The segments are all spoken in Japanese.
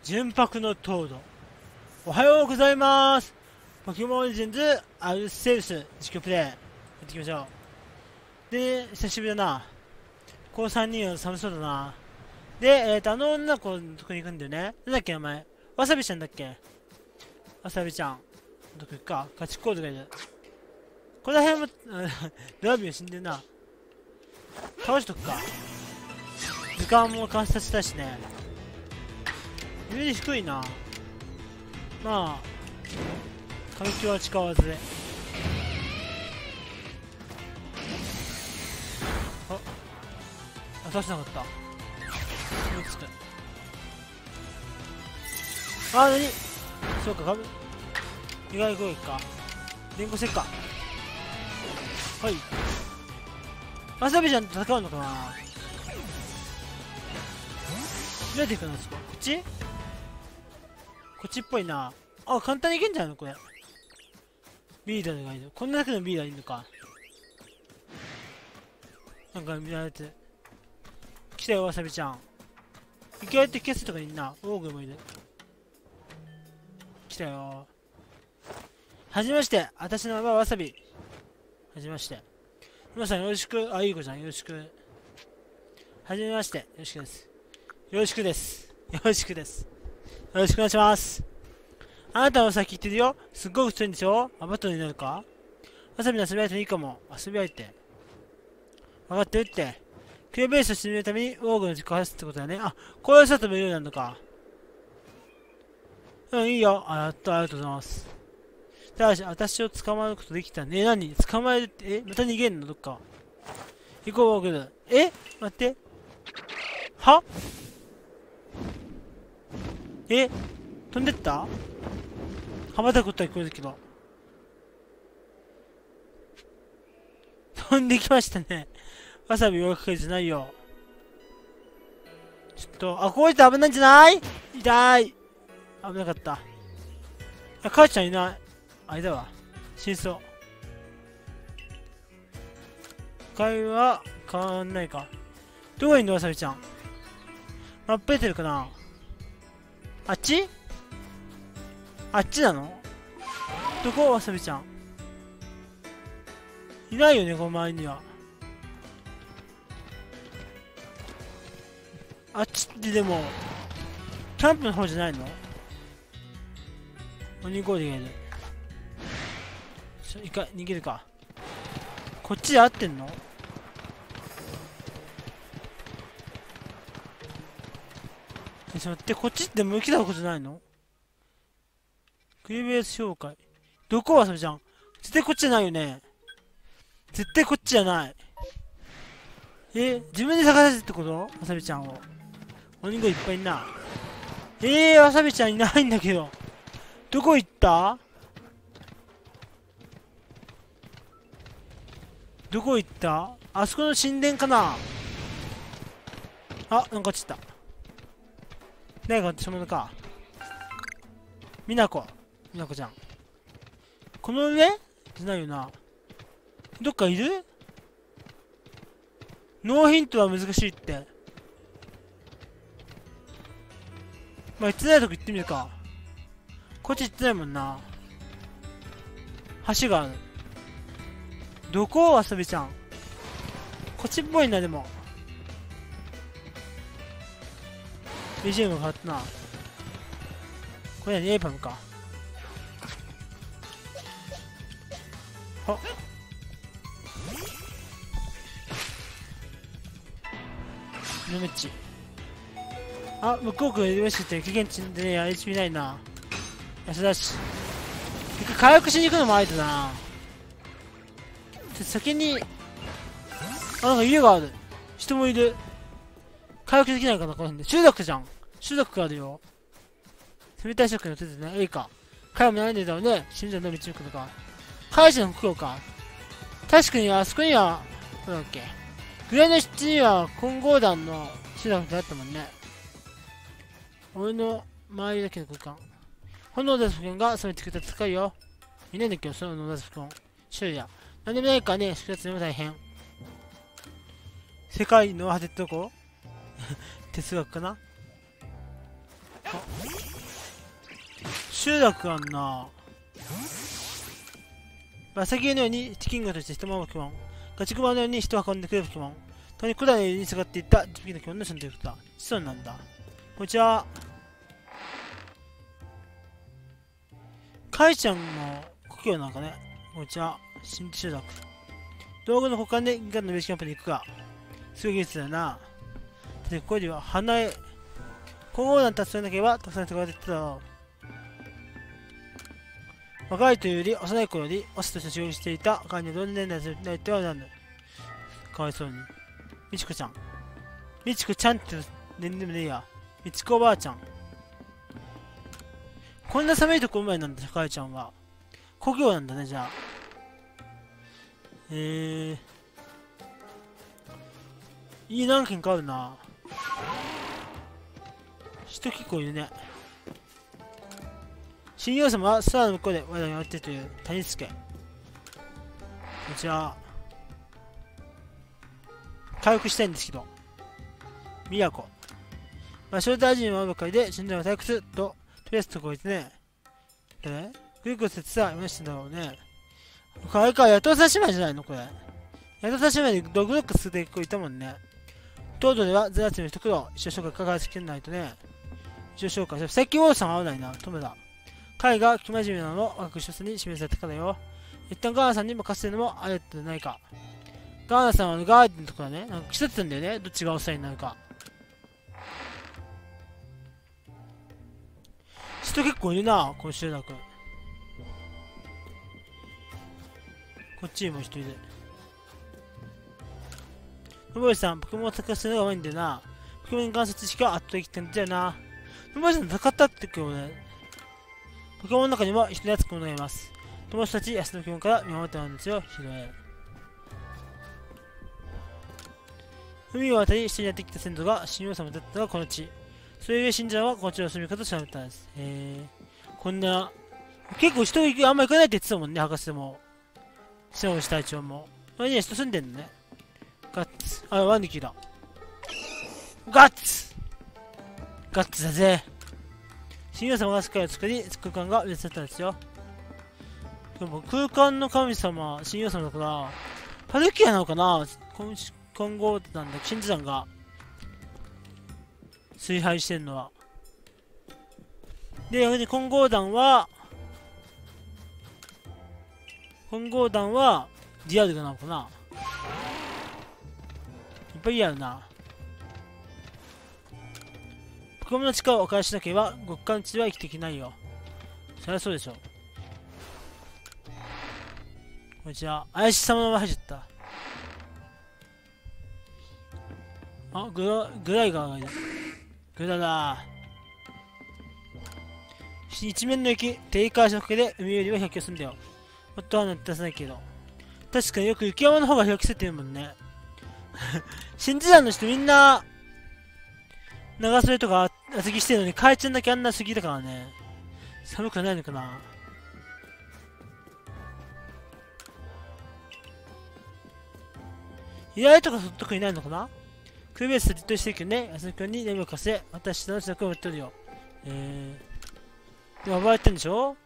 純白の糖度。おはようございます。ポケモンレジェンズアルセウス実況プレイやっていきましょう。で、久しぶりだな。この3人は寒そうだな。で、あの女の子のとこに行くんだよね。なんだっけ名前。わさびちゃんだっけ。わさびちゃん。どこ行くか。ガチコードがいる。この辺も、ドラビオ死んでるな。倒しとくか。時間も観察したしね。レベル低いな。まあ環境は使わずで。倒しなかった。追いつく。なにそうか、ガブ意外攻撃か。連呼せっか。はい。わさびちゃんと戦うのかな。どうやっていくの。こっちこっちっぽいな。あ、簡単にいけんじゃんのこれ。リーダーがいる。こんなだけのリーダーいるのか。なんか見られて。来たよ、わさびちゃん。意外と消すとかいんな。オーグもいる。来たよ。はじめまして。私の名前はわさび。はじめまして。皆さんよろしく。あ、いい子ちゃんよろしく。はじめまして。よろしくです。よろしくです。よろしくです。よろしくお願いします。あなたの先言ってるよ。すっごく太いんでしょ。バトルになるか。わさびの遊び相手いいかも。遊び相手。分かってるって。クリアベースをしてみるためにオーグの自己発ってことだね。あ、こういう外もいるようになるのか。うん、いいよ。ありがとうございます。ただし、私を捕まえることできたね。何捕まえるって、また逃げんのどっか。行こう、オーグル。待って。は飛んでった羽ばたくことは聞こえるけど。飛んできましたね。わさび追いかけるじゃないよ。ちょっと、こうやって危ないんじゃない。痛い。危なかった。母ちゃんいない。あれだわ。死にそう。会話変わんないか。どこにいんのわさびちゃん。マップ出てるかな。あっちあっちなの。どこわさびちゃん。いないよね、この周りには。あっちってでも、キャンプの方じゃないの。鬼ゴールがいる。逃げるか。こっちで合ってんの。ちょっと待って、こっちって向きだことないの。クリベース紹介。どこわさびちゃん。絶対こっちじゃないよね。絶対こっちじゃない。自分で探せってこと。わさびちゃんを。鬼がいっぱいいんな。わさびちゃんいないんだけど。どこ行った。どこ行った。あそこの神殿かな。なんか落ちた。誰が私物か。みなこちゃん。この上じゃないよな。どっかいる。ノーヒントは難しいって。まあ、行ってないとこ行ってみるか。こっち行ってないもんな。橋がある。どこわさびちゃん。こっちっぽいな、でも。BGM 変わったな。これ何 A パムか。ルメッチ。向こうから入れまして経験値でね、HP ないな。安田し。回復しに行くのもありだな。先に、なんか家がある。人もいる。回復できないかな、この辺で。中毒じゃん。中毒があるよ。冷たいショックに出てね。いいか。彼も悩んでたよね。死んだの道行くのか。カイジの苦労か。確かにあそこには、なんだっけ。グレーの七には混合団の中毒ってあったもんね。俺の周りだけの空間。炎を出すポケモンがそれ作ったら高いよ。いないんだけど、その出すポケモン。種類や。何でもないからね、宿泊にも大変。世界の果てってどこ。哲学かな。 集落あんな。まさきのように敵キングとして人もポケモン。ガチクマのように人を運んでくるポケモン。とに古代のように下がっていった自分のポケモンの住んでいることだ。子孫なんだ。こんにちは。カイちゃんの故郷なんかね。こんにちは。新集落。道具の保管で銀河のベースキャンプに行くか。すごい技術だよな。で、ここには花江。混合団達成なければたくさん人が出てただろう。若いというより幼い頃よりオスとして修行していた彼には同年代になってはなる。かわいそうに。みちこちゃん。みちこちゃんって年でもねえや。みちこおばあちゃん。こんな寒いとこうまいなんだ、かえちゃんは。故郷なんだね、じゃあ。いい何軒かあるな。人結構いるね。新要様は空の向こうで我らにやっているという谷助。こちら。回復したいんですけど。宮古。場所大臣はばかりで、死んだら退屈と、とりあえずとこいつね。グリコスってさ、いましたんだろうね。これか、ヤトウサシマじゃないのこれ。ヤトウサシマにドグロックスで子いたもんね。東土ではゼラチの一苦労、一応紹介かかりつけないとね。一応紹介。最近王さんは合わないな、友だ。彼が生真面目なのを若く一つに示されたからよ。一旦ガーナさんに任せるのもあれってないか。ガーナさんはガーデンのところだね。なんか競ってたんだよね。どっちがお世話になるか。人結構いるな、この集落。こっちにも人いる。のぼりさん、ポケモンを探すのがうまいんだよな。ポケモンに関する知識は圧倒的ってんだよな。のぼりさん、戦ったって今日ね。ポケモンの中にも人やつくものがいます。友達たち、安のポケモンから見守ってもらうんですよ、ひどい。海を渡り、下にやってきた先祖が神王様だったのがこの地。それゆえ信者はこの地の住み方と調べたんです。こんな、結構人あんま行かないって言ってたもんね、博士も。シノブシ隊長も。あれには人住んでんのね。ガッツ。あ、ワニキだ。ガッツガッツだぜ。神王様が世界を作り、空間が別だったんですよ。でも空間の神様、神王様だから、パルキアなのかな今後なんだ、金地山が崇拝してるのは。で、逆に混合団はディアルガなのかな。いっぱいあるな。ポケモンの力をお返ししなければ極寒地では生きていけないよ。そりゃそうでしょ。こちら怪しさのまま入っちゃった。あ、グライガーがいる。グラだ。一面の雪、テイカーシのおかげで海よりは100キロすんだよ。もっとは出さないけど。確かによく雪山の方が100キロって言うもんね。新時代の人みんな、長袖とか厚着してるのに、カエちゃんだけあんなすぎだからね。寒くないのかな。依頼とか特にないのかな。クーベースでじっとしてるけどね、安田君に眠を貸せ、私の支度を持ってるよ。でも暴れてんでしょ。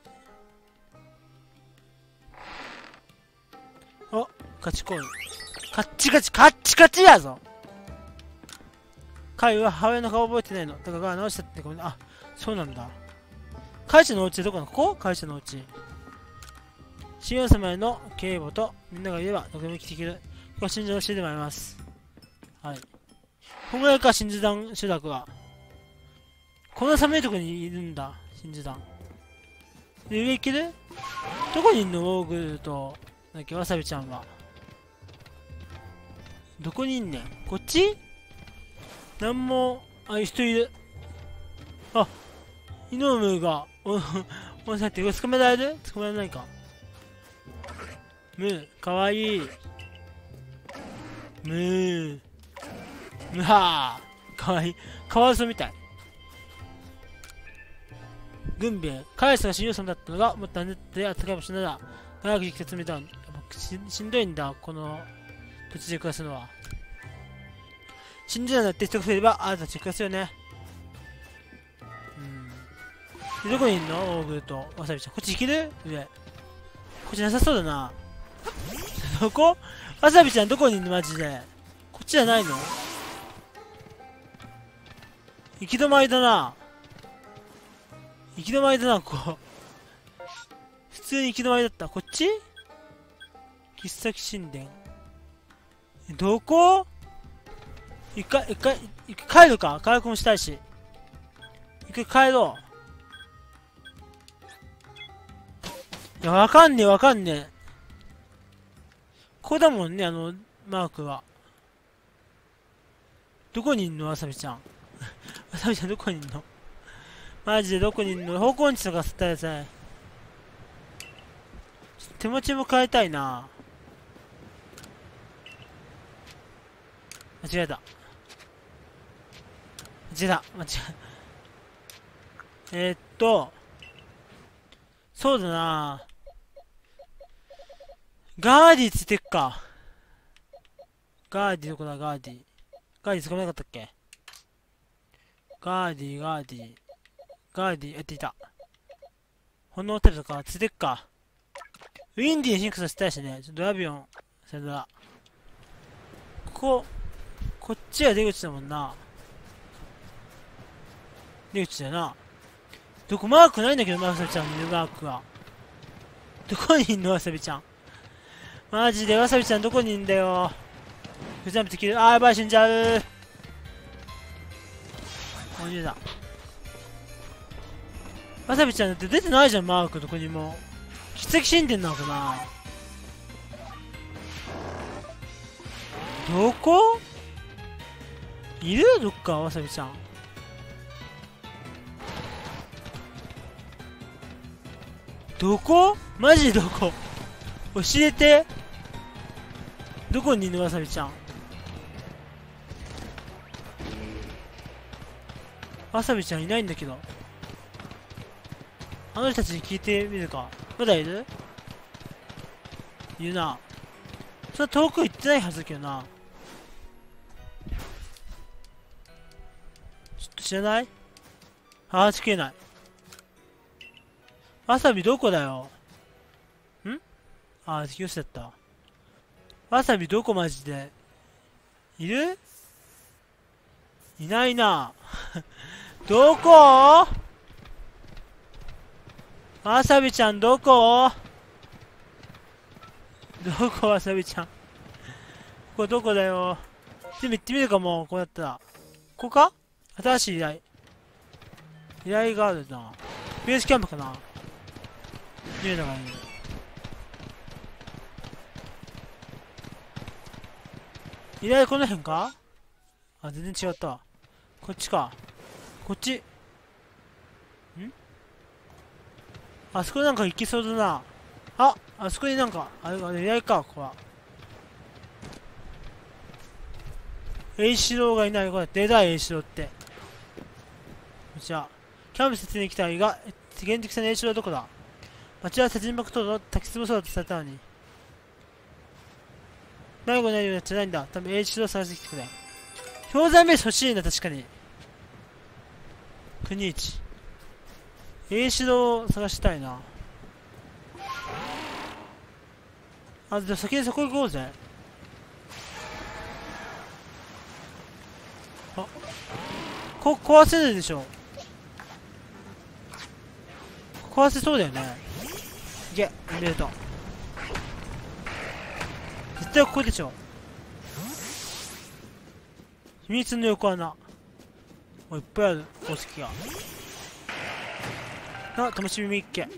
あ、ガチコール。カッチカチやぞ。カイは母親の顔覚えてないの。だから直したってごめん。あ、そうなんだ。カイちゃんのお家どこなの？ここ？カイちゃんのお家。神王様への警護とみんながいればどこでも生きていける。ここは信者の教えでもあります。はい。こんぐらいか、真珠団集落は。こんな寒いとこにいるんだ、真珠団。で、上行ける？どこにいんの？ウォーグルと、なんだっけ、わさびちゃんは。どこにいんねん？こっち？なんも、あ、人いる。あ、イノムが、おんさんって捕まえられる？捕まえられないか。ムー、かわいい。ムー。むはー。かわいい。カワウソみたい。軍兵衛。カエスが神王様だったのが、もっと安全で暖かい場所なら、長く生きて積めたの。しんどいんだ、この土地で暮らすのは。信じられなって人が増えれば、あなたたち暮らすよね。うん。 でどこにいんのオーグルとわさびちゃん。こっち行ける上。こっちなさそうだな。どこわさびちゃんどこにいんのマジで。こっちじゃないの？行き止まりだな。行き止まりだな、ここ。普通に行き止まりだった。こっち喫茶神殿。どこ一回帰るか。回復もしたいし。一回帰ろう。いや、わかんねえ。ここだもんね、マークは。どこにいんのわさびちゃん。わさびちゃんどこにいんのマジでどこにいんの？方向音痴とか吸ったやつね。手持ちも変えたいな。間違えた。そうだな。ガーディついてっか。ガーディどこだ、ガーディ。ガーディ捕まえなかったっけ？ガーディ、やっていた。炎タイプとかついてっか。ウィンディに進化させたいしね。ドラビオン、さよなら。こっちは出口だもんな。出口だよな。どこマークないんだけど、わさびちゃんのマークが。どこにいんのわさびちゃん。マジでわさびちゃんどこにいんだよ。ジャンプできる。あーやばい、死んじゃう。おじいだ。わさびちゃんだって出てないじゃん、マークどこにも。奇跡神殿なのかな。どこいるどっか、わさびちゃん。どこマジでどこ教えて。どこにいるのわさびちゃん。わさびちゃんいないんだけど。あの人たちに聞いてみるか。まだいる？いるな。そんな遠く行ってないはずだけどな。ちょっと知らない？話しきれない。わさびどこだよ。あ、よしだった。わさびどこマジで。いる？いないな。どこ？わさびちゃんどこ？どこわさびちゃん。ここどこだよ。全部行ってみるかも、こうやったら。ここか？新しい依頼。依頼があるな。ベースキャンプかな。ニューのがいる。依頼この辺か？あ、全然違った。こっちか。こっち。あそこなんか行きそうだな。あそこになんか、あれ依頼か、ここは。栄四郎がいない。これ、出だ、栄四郎って。じゃあ、キャンプ説明に来たいが、現実的な栄四郎はどこだ？町は殺人爆等の滝壺そうだとされたのに。迷子になるようなやつじゃないんだ。多分栄四郎を探してきてくれ。氷山ベース欲しいな、確かに。国一。栄四郎を探したいな。あ、じゃあ先にそこ行こうぜ。壊せるでしょ。壊せそうだよね。いけ、おめでとう。絶対ここでしょ。秘密の横穴。いっぱいある、宝石が。試し耳一軒。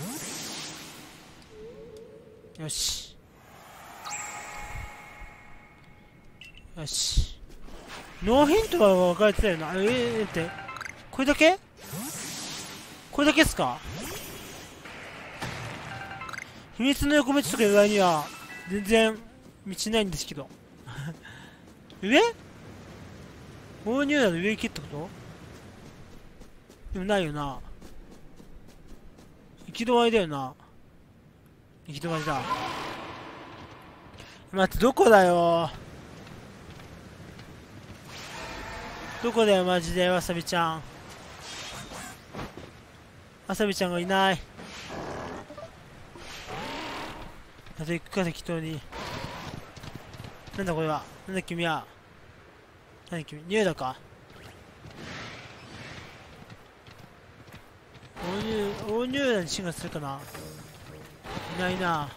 よし。よし。ノーヒントは分かれてたよな。って。これだけっすか？秘密の横道とか以外には、全然、道ないんですけど。上？購入なら上行けってこと？でもないよな。行き止まりだよな。行き止まりだ。待って、どこだよ。どこだよ、マジで、わさびちゃん。 あさびちゃんがいない。あと行くか適当に。なんだこれは。なんだ君は。何君、ニューだか。大ニューダに進化するかな。いないな。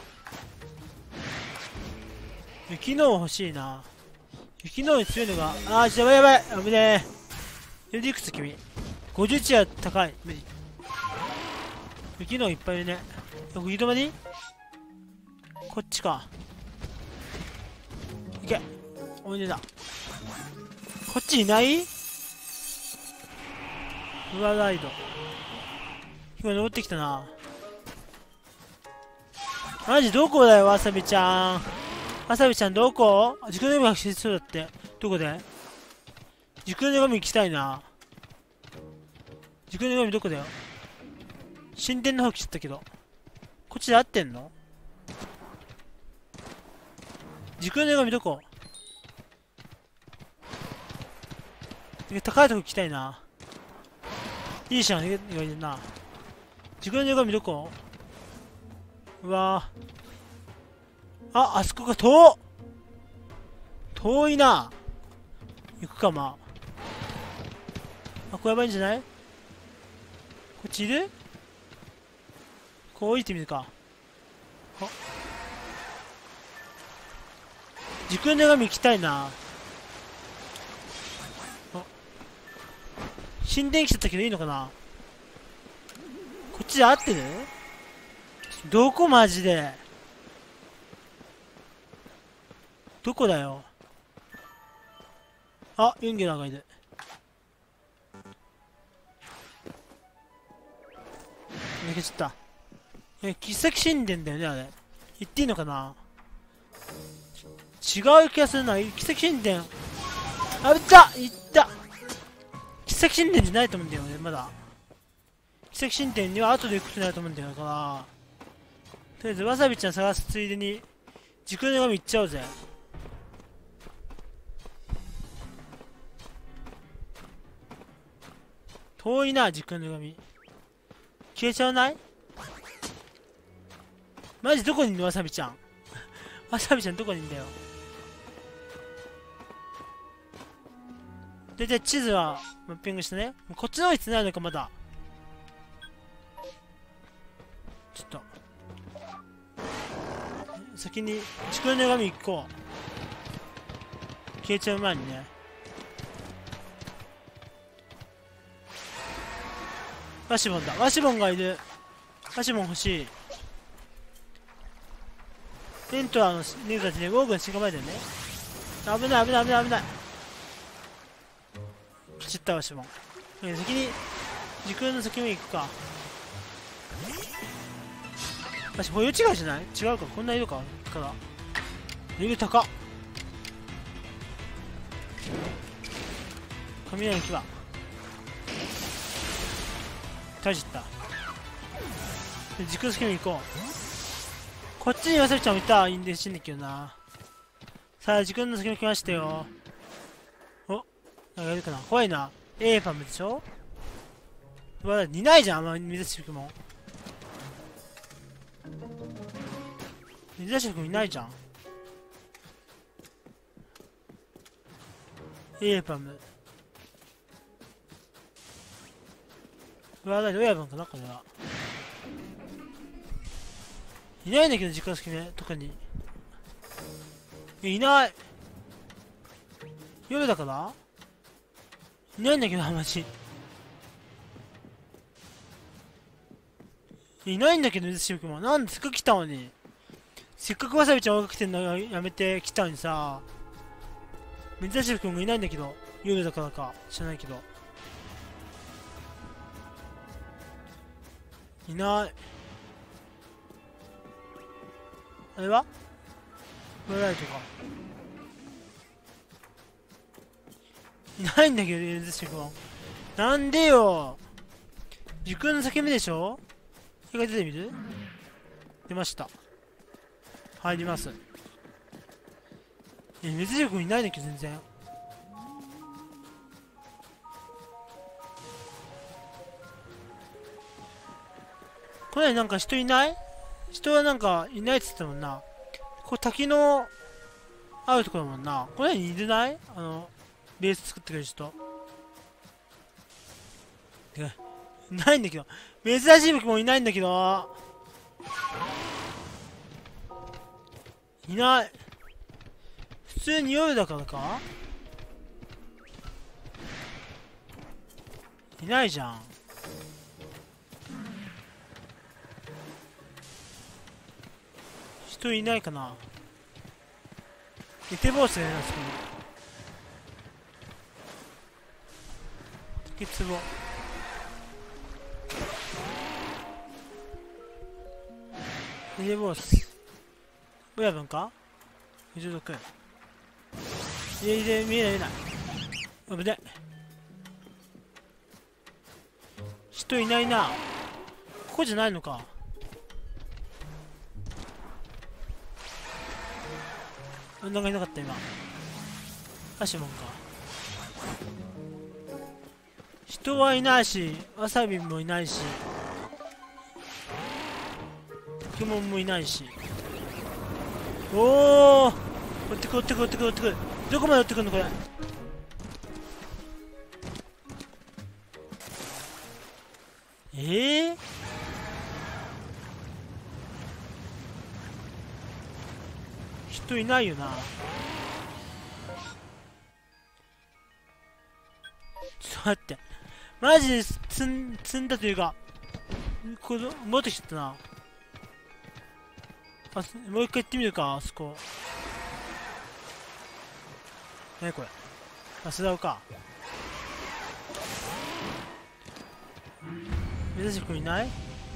雪の欲しいな。雪のに強いのが、やばいやばい、危ねえ。いくつ君。51は高い。無理。雪のいっぱいいるね。行き止まり。こっちか。いけ。おいでだ。こっちいない。うわ、ライド。今登ってきたな。マジどこだよ、わさびちゃん。わさびちゃんどこ？軸の女神走りそうだって。どこで？軸の女神行きたいな。軸の女神どこだよ。神殿の方来ちゃったけど。こっちで合ってんの？軸の女神どこ？高いとこ行きたいな。いいじゃん、いるな。軸の女神どこ？うわぁ。あそこが遠いな。行くか、まあ。これやばいんじゃない？こっちいる？こう降りてみるか。軸の女神行きたいな。神殿来ちゃったけどいいのかな。こっちで合ってる？どこマジで。どこだよ。ユンゲラーがいる。抜けちゃった。奇跡神殿だよね、あれ。言っていいのかな。違う気がするな。奇跡神殿。いった奇跡神殿じゃないと思うんだよね、まだ。奇跡神殿には後で行くことになると思うんだよ、だから。とりあえず、わさびちゃん探すついでに、軸の女神行っちゃおうぜ。遠いな、軸の女神。消えちゃわない？マジどこにいんの、わさびちゃん。わさびちゃんどこにいんだよ。で、地図はマッピングしてね。こっちの方に繋いのか、まだ。ちょっと。先に、軸の女神行こう。消えちゃう前にね。ワシボンだ。ワシボンがいる。ワシボン欲しい。テントはネグたちね、ウォーグの進化前だよね。危ない。来ちゃったワシボン。先に、時空の先も行くか。私、保有違いじゃない？違うか。こんな色か。から。レベル高っ。雷の牙。大事った。時空の先も行こう。こっちにわさびちゃんもいたらいいんでしんだけどな。さあ、時空の先も来ましたよ。なんかいるかな。怖いな。パムでしょ。うわ、いないじゃん、あんま水しくも。水しくもいないじゃん。パム。うわ、親分かな、これは。いないんだけど、時間好きね、特に。いない。夜だからいないんだけど、マジ。いないんだけど、水しぶきも。なんでせっかく来たのに。せっかくわさびちゃん追いかけてんのやめて来たのにさ。水しぶきもいないんだけど。夜だからか。知らないけど。いない。あれはブライトか。いないんだけど、水しぶきも。なんでよ。時空の裂け目でしょ。一回出てみる？出ました。入ります。水しぶきもいないんだけど、全然。 これなんか人いない？人はなんかいないっつってたもんな。これ滝のあるところだもんな。これにいるない？ベース作ってくれる人。てか、いないんだけど。珍しい武器もいないんだけど。いない。普通に夜だからか？いないじゃん。人いないかな。エテボースだよな、そこに。竹壺。エテボース。親分か？ 56。見えない見えない。危ね。人いないな。ここじゃないのか。なんかいなかった今。アシモンか。人はいないし、わさびもいないし、ポケモンもいないし。おお、追ってく追ってく追ってく追ってく。どこまで追ってくんのこれ。人いないよな。ちょっと待って、マジで積んだというか、持ってきちゃったな。もう一回行ってみるか、あそこ。何これ。スダオか。珍しい子いない？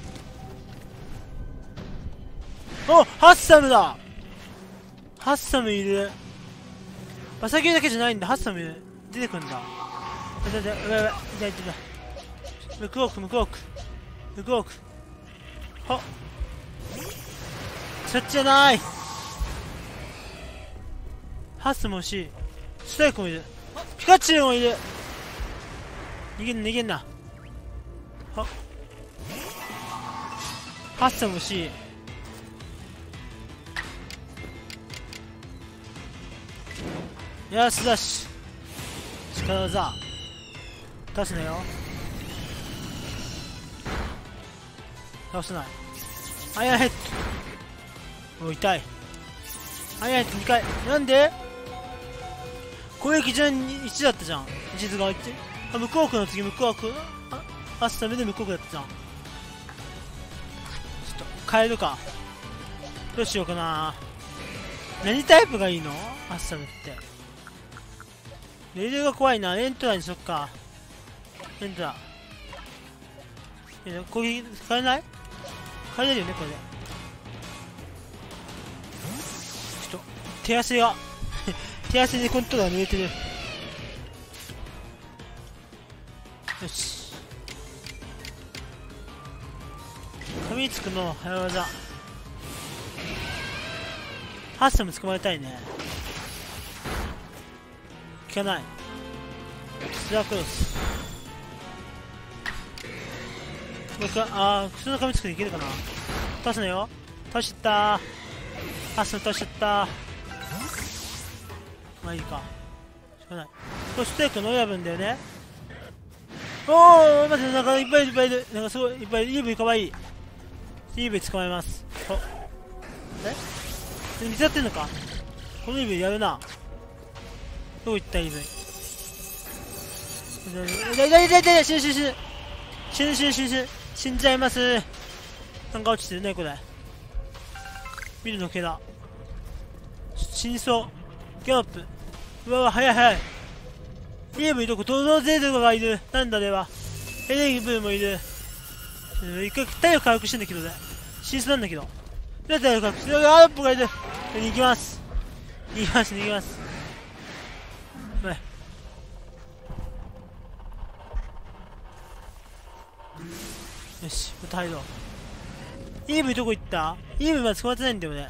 お、ハッサムだ。ハッサムいる。マサギだけじゃないんだ。ハッサム出てくんだ。痛い痛い痛い痛い。向こう奥向こう奥向こう奥。はっ、そっちじゃない。ハッサム欲しい。スタイクもいる。ピカチュウもいる。逃げんな逃げんな。はっ、ハッサム欲しい。よしよし、力技出すなよ。倒せない。アイアンヘッド。お、痛い。アイアンヘッド2回。なんで攻撃順1だったじゃん。地図が1。あ、向こう区の次向こう区。あっさめで向こう区だったじゃん。ちょっと変えるか。どうしようかな。何タイプがいいの？アッサムって。レールが怖いな。エントラにそっか。エントラ。攻撃変えない？変えれるよね、これで。ちょっと、手汗が、手汗でコントローラー濡れてる。よし。噛みつくの早技。ハッサム捕まえたいね。効かない。スラークロス。もう一回、普通の噛みつくでいけるかな。倒すのよ。倒しちゃったー。ハッサム倒しちゃったー。まあいいか。しょうがない。これステークの親分だよね。おー、待って、なんかいっぱいいっぱいいる。なんかすごいいっぱいいる。イーブイかわいい。イーブイ捕まえます。見つかってんのか。このイーブイやるな。どこ行ったイーブイ。痛い死ぬ死ぬ死ぬ死ぬ死ぬ死ぬ死ぬ死んじゃいます。なんか落ちてるねこれ。ビルの毛だ。死にそう。ギャロップ。うわうわ、早い早い。イーブイどこ？トロゼルがいる。なんだあれは。エレギブーもいる。一回体力回復してんだけどね。死にそうなんだけど。体力回復して、アロップがいる。逃げます。逃げます逃げます。よし、また入ろう。イーブイどこ行った？イーブイまだ捕まってないんだよね。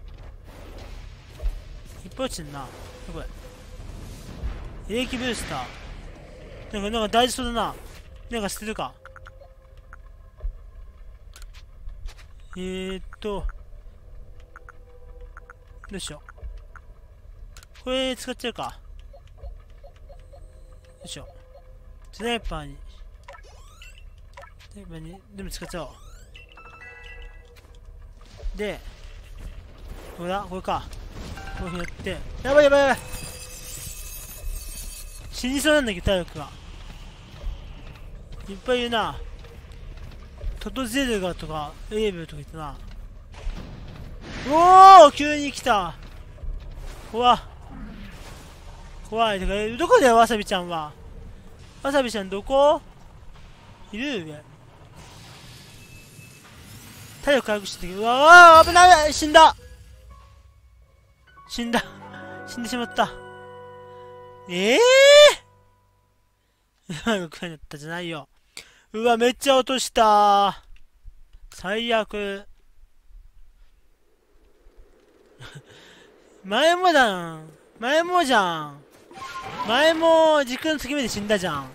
いっぱい落ちてんな。これ。エレキブースター。なんか大事そうだな。なんか捨てるか。 どうしよう。これ使っちゃうか。よいしょ。スナイパーに。でも使っちゃおう。で、どうだこれか。こういうふうにやって。やばいやばいやばい。死にそうなんだけど、体力が。いっぱいいるな。トトゼルガとか、エイブルとか言ったな。おお急に来た。怖い。てか、どこだよ、わさびちゃんは。わさびちゃんどこいる上。体力回復してたけど、うわあ危ない。死んでしまった。今のくらいだったじゃないよ。うわ、めっちゃ落とした。最悪。前もじゃん。前も時空の月目で死んだじゃん。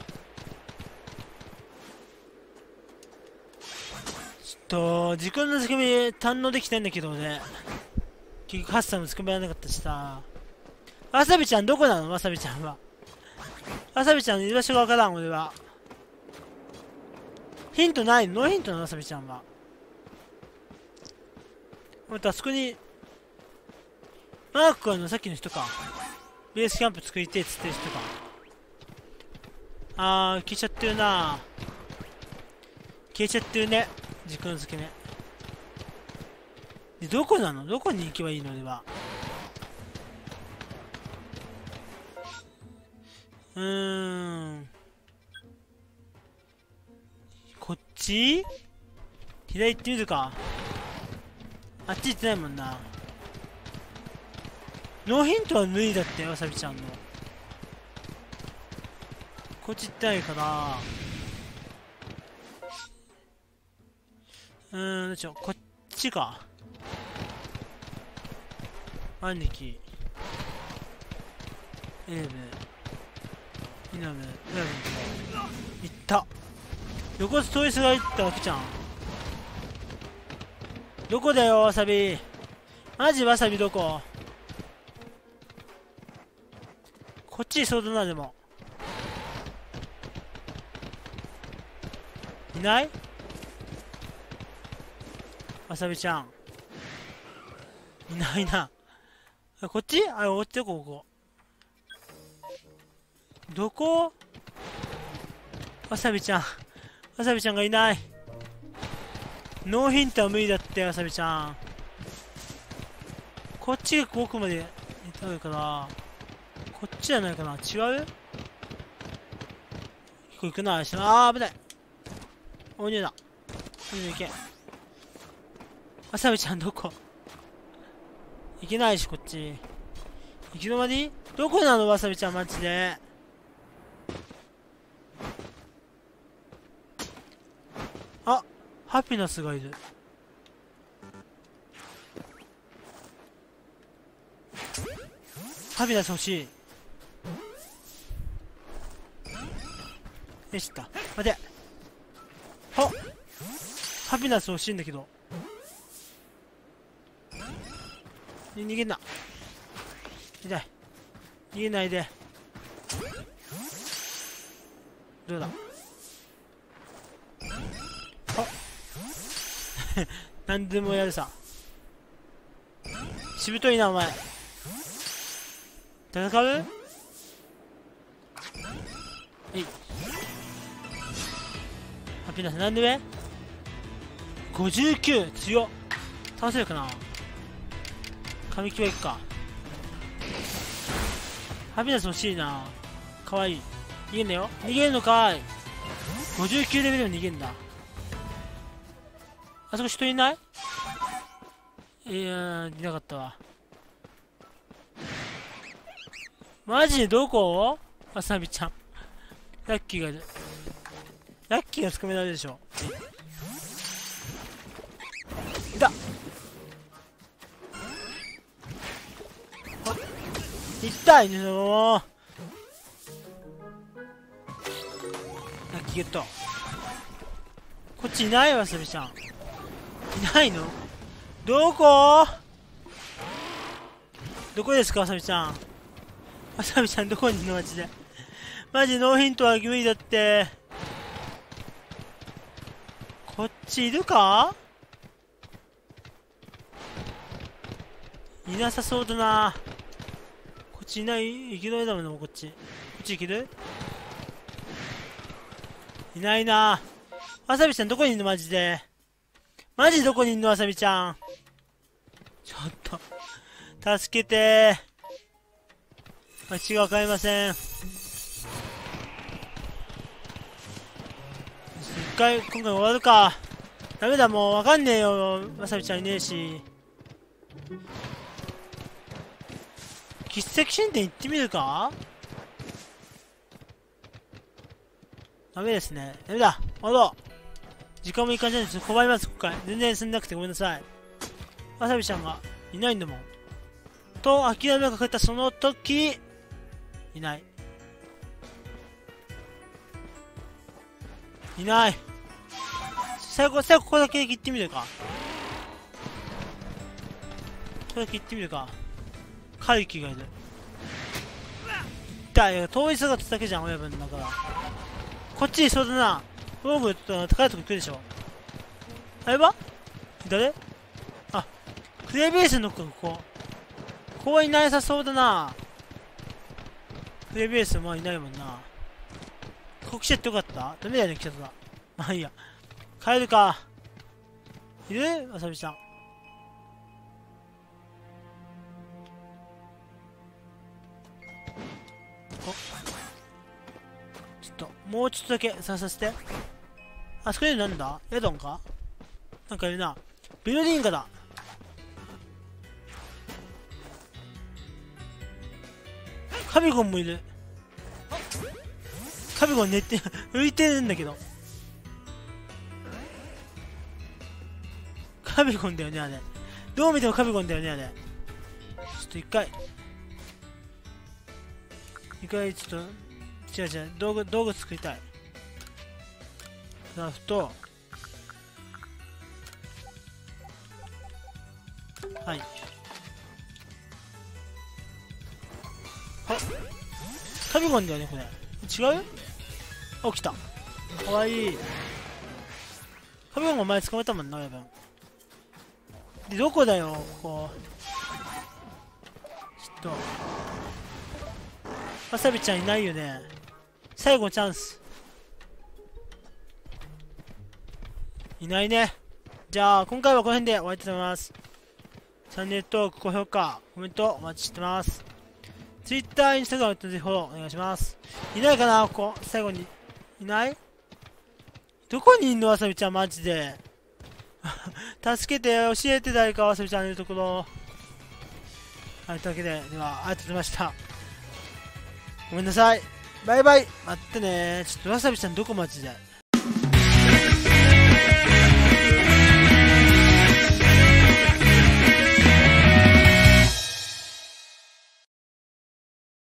時空の月目堪能できてんだけどね。結局ハッサンもつかめられなかったしさ。わさびちゃんどこなのわさびちゃんは。わさびちゃんの居場所がわからん、俺は。ヒントないの？ノーヒントなのわさびちゃんは。またあそこに、マークのさっきの人か。ベースキャンプ作りてえっつってる人か。消えちゃってるな。消えちゃってるね。時空の付けね。で、どこなの？どこに行けばいいの？俺は。こっち？左行ってみるか。あっち行ってないもんな。ノーヒントは無理だってわさびちゃんの。こっち行ってないかな。どうしよう。こっちか。兄貴。エーブ。イナム。行った。横ストレスが行ったわけじゃん。どこだよ、わさび。マジわさびどこ？こっちそうだな、でも。いない？わさびちゃん。いないな。こっち？こっちどこ？ここ。どこ？わさびちゃん。わさびちゃんがいない。ノーヒントは無理だって、わさびちゃん。こっちが奥まで行ったのかな。こっちじゃないかな。違う？ここ行くな。危ない。おにゅうだ。おにゅう行け。わさびちゃんどこ？行けないし、こっち。行き止まり？どこなのわさびちゃん、マジで。ハピナスがいる。ハピナス欲しい。よしった。待て。ハピナス欲しいんだけど。逃げんな。痛い。逃げないで。どうだ。なんでもやるさ。しぶといな、お前。戦う？ハピナスなんで上？ 59 強っ。倒せるかな。神木はいくか。ハピナス欲しいな。かわいい。逃げんなよ。逃げるのかーい。59レベルで逃げんだ。あそこ人いない？いなかったわ。マジでどこ？わさびちゃん。ラッキーがつかめられるでしょ。いた！痛いねよ。ラッキーゲット。こっちいないわさびちゃん。 いないの？どこですか、わさびちゃん。わさびちゃんどこにいるのマジで。マジノーヒントは無理だって。こっちいるか？いなさそうだな。こっちいない、いけないだろうな、こっち。こっちいける？いないな。わさびちゃんどこにいるのマジで。マジどこにいるのわさびちゃん。ちょっと。助けてー。間違わかりません。一回、今回終わるか。ダメだ、もうわかんねえよ。わさびちゃんいねえし。喫石神殿行ってみるか？ダメですね。ダメだ。終わろう。時間もいい感じなんで、ちょっと困ります、今回。全然進んなくてごめんなさい。わさびちゃんがいないんだもん。と、諦めがかけたその時、いない。いない。最後ここだけ行ってみるか。ここだけ行ってみるか。カリキがいる。だよ、通りすがつだけじゃん、親分だから。こっちにそうだな。ローブと高いとこ行くでしょ。あれは誰？あ、クレーベースのここ。ここはいなさそうだな。クレーベースもいないもんな。ここ来ちゃってよかった？ダメだよね、来ちゃった。まあいいや。帰るか。いる？わさびちゃん。ちょっと、もうちょっとだけ探させて。あそこになんだ？ヤドンか？なんかいるな。ビルディンガだ。カビゴンもいる。カビゴン寝て、浮いてるんだけど。カビゴンだよね、あれ。どう見てもカビゴンだよね、あれ。ちょっと一回、ちょっと、違う、道具作りたい。クラフト。はい。あ、カビゴンだよね、これ。違う？あ、来た。かわいい。カビゴンも前捕まえたもんな、やばい。で、どこだよ、ここ。ちょっと。わさびちゃんいないよね。最後チャンス。いないね。じゃあ、今回はこの辺で終わりたいと思います。チャンネル登録、高評価、コメントお待ちしてます。Twitter、Instagram とぜひフォローお願いします。いないかな、ここ。最後に。いない？どこにいんのわさびちゃん、マジで。助けて、教えて、誰かわさびちゃんいるところ。はい、というわけで、では、ありがとうございました。ごめんなさい。バイバイ。待ってね。ちょっとわさびちゃんどこマジで。